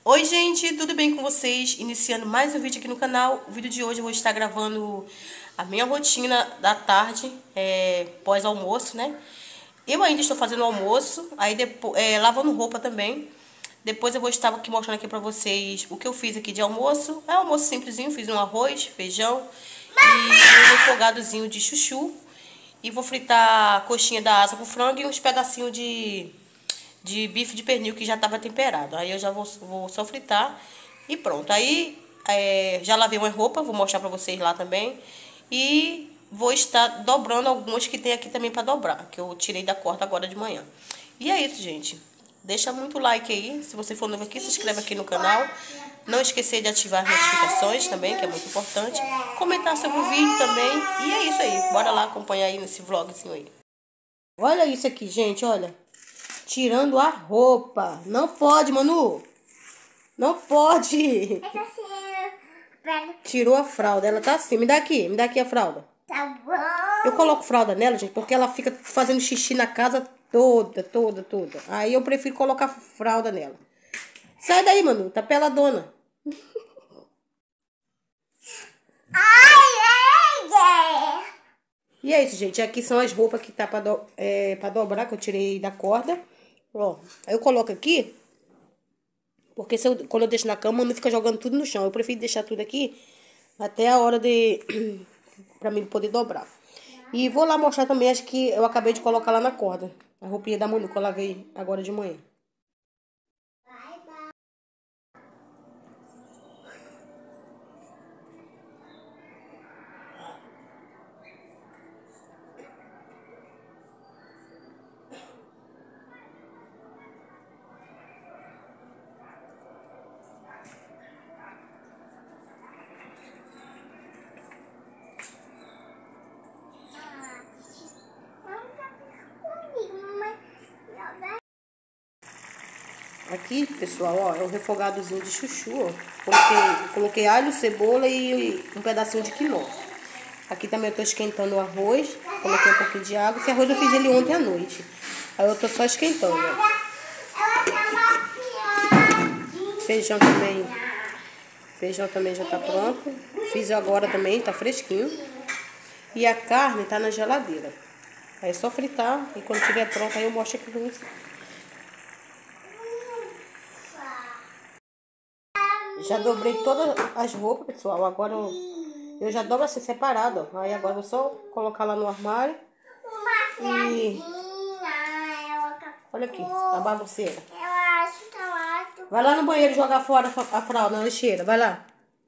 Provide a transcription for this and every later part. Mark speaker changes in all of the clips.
Speaker 1: Oi gente, tudo bem com vocês? Iniciando mais um vídeo aqui no canal. O vídeo de hoje eu vou estar gravando a minha rotina da tarde, pós-almoço, né? Eu ainda estou fazendo almoço, aí depois, lavando roupa também. Depois eu vou estar aqui mostrando aqui pra vocês o que eu fiz aqui de almoço. É um almoço simplesinho, fiz um arroz, feijão e um refogadozinho de chuchu. E vou fritar a coxinha da asa com frango e uns pedacinhos de bife de pernil que já estava temperado. Aí eu já vou só fritar e pronto. Aí já lavei uma roupa, vou mostrar pra vocês lá também. E vou estar dobrando algumas que tem aqui também pra dobrar, que eu tirei da corda agora de manhã. E é isso, gente. Deixa muito like aí. Se você for novo aqui, se inscreve aqui no canal. Não esquecer de ativar as notificações também, que é muito importante. Comentar sobre o vídeo também. E é isso aí. Bora lá acompanhar aí nesse vlogzinho aí. Olha isso aqui, gente, olha. Tirando a roupa. Não pode, Manu. Não pode. Tirou a fralda. Ela tá assim. Me dá aqui a fralda.
Speaker 2: Tá bom.
Speaker 1: Eu coloco fralda nela, gente, porque ela fica fazendo xixi na casa toda. Aí eu prefiro colocar fralda nela. Sai daí, Manu. Tá peladona. E é isso, gente. Aqui são as roupas que tá pra dobrar, que eu tirei da corda. Ó, aí eu coloco aqui, porque quando eu deixo na cama, não fica jogando tudo no chão. Eu prefiro deixar tudo aqui até a hora pra mim poder dobrar. E vou lá mostrar também as que eu acabei de colocar lá na corda. A roupinha da Manu que eu lavei agora de manhã. Aqui, pessoal, ó, é um refogadozinho de chuchu, ó. Coloquei alho, cebola e um pedacinho de quinoa. Aqui também eu tô esquentando o arroz. Coloquei um pouquinho de água. Esse arroz eu fiz ele ontem à noite. Aí eu tô só esquentando, ó. Feijão também já tá pronto. Fiz agora também, tá fresquinho. E a carne tá na geladeira. Aí é só fritar e quando estiver pronto aí eu mostro aqui pra vocês. Já dobrei todas as roupas, pessoal. Agora eu já dobro assim separado, ó. Aí agora eu vou só colocar lá no armário. E olha aqui, a bagunceira. Vai lá no banheiro jogar fora a fralda na lixeira, vai lá.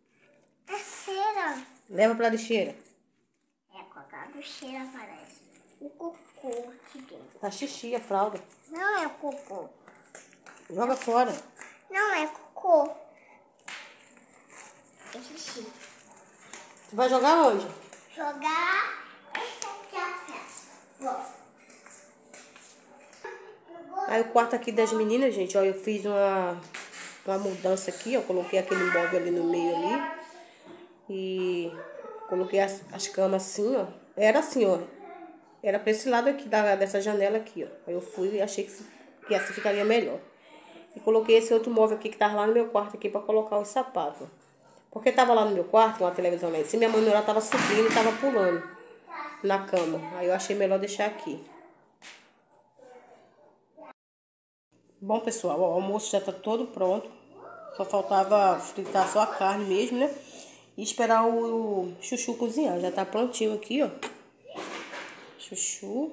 Speaker 1: Leva pra lixeira.
Speaker 2: Colocar a lixeira parece. O cocô aqui dentro.
Speaker 1: Tá xixi a fralda.
Speaker 2: Não é cocô.
Speaker 1: Joga fora.
Speaker 2: Não é cocô. É xixi.
Speaker 1: Tu vai jogar onde?
Speaker 2: Jogar essa aqui a festa.
Speaker 1: Aí o quarto aqui das meninas, gente, ó, eu fiz uma mudança aqui, ó. Coloquei aquele móvel ali no meio ali. E coloquei as camas assim, ó. Era assim, ó. Era pra esse lado aqui, dessa janela aqui, ó. Aí eu fui e achei que assim ficaria melhor. E coloquei esse outro móvel aqui que tava lá no meu quarto aqui pra colocar os sapatos. Porque tava lá no meu quarto, com a televisão lá em cima, minha mãe ela tava subindo e tava pulando na cama. Aí eu achei melhor deixar aqui. Bom, pessoal, ó, o almoço já tá todo pronto. Só faltava fritar só a carne mesmo, né? E esperar o chuchu cozinhar. Já tá prontinho aqui, ó. Chuchu.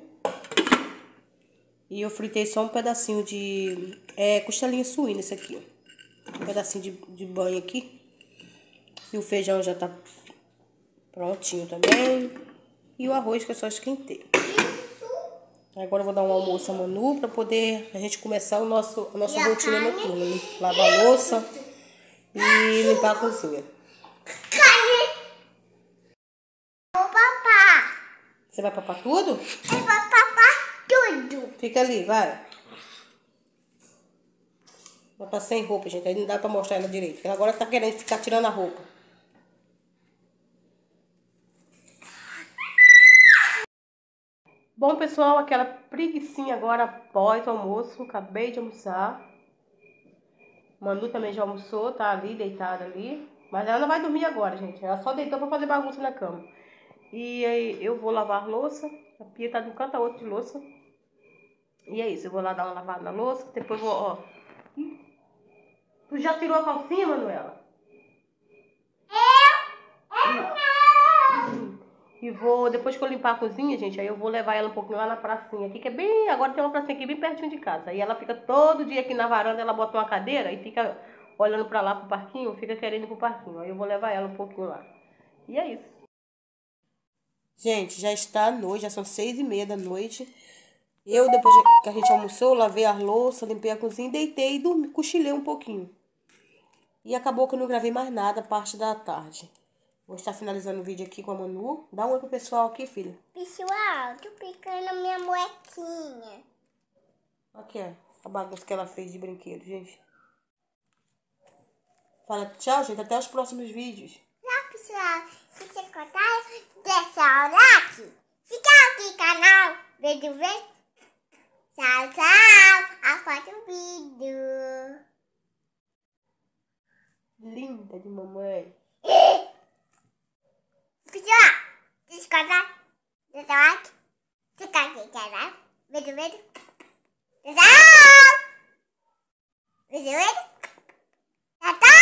Speaker 1: E eu fritei só um pedacinho de costelinha suína, esse aqui, ó. Um pedacinho de banho aqui. E o feijão já tá prontinho também. E o arroz que eu só esquentei. Agora eu vou dar um almoço a Manu pra poder a gente começar a nossa rotina noturna. Lavar a louça e limpar a cozinha.
Speaker 2: Vou papar.
Speaker 1: Você vai papar tudo?
Speaker 2: Eu vou papar tudo.
Speaker 1: Fica ali, vai. Ela tá sem roupa, gente. Aí não dá pra mostrar ela direito. Ela agora tá querendo ficar tirando a roupa. Bom, pessoal, aquela preguicinha agora após o almoço. Acabei de almoçar. Manu também já almoçou, tá ali, deitada ali. Mas ela não vai dormir agora, gente. Ela só deitou pra fazer bagunça na cama. E aí eu vou lavar a louça. A pia tá de um canto a outro de louça. E é isso, eu vou lá dar uma lavada na louça. Depois vou, ó. Tu já tirou a calcinha, Manuela? E vou, depois que eu limpar a cozinha, gente, aí eu vou levar ela um pouquinho lá na pracinha aqui, que é bem, agora tem uma pracinha aqui bem pertinho de casa. Aí ela fica todo dia aqui na varanda, ela bota uma cadeira e fica olhando pra lá pro parquinho, fica querendo ir pro parquinho. Aí eu vou levar ela um pouquinho lá. E é isso. Gente, já está à noite, já são 6h30 da noite. Eu, depois que a gente almoçou, lavei a louça, limpei a cozinha, deitei e dormi, cochilei um pouquinho. E acabou que eu não gravei mais nada, parte da tarde. Vou estar finalizando o vídeo aqui com a Manu. Dá um oi pro pessoal aqui, filha.
Speaker 2: Pessoal, tô picando a minha moequinha.
Speaker 1: Aqui, ó, a bagunça que ela fez de brinquedo, gente. Fala tchau, gente. Até os próximos vídeos.
Speaker 2: Tchau, pessoal. Se você gostar, deixa o like. Fica aqui no canal. Beijo, beijo. Tchau, tchau. Até o vídeo.
Speaker 1: Linda de mamãe.
Speaker 2: Pessoal, se você gostar, deixa o like. Fica aqui no canal. Beijo, beijo. Tchau. Beijo, beijo. Tchau, tchau.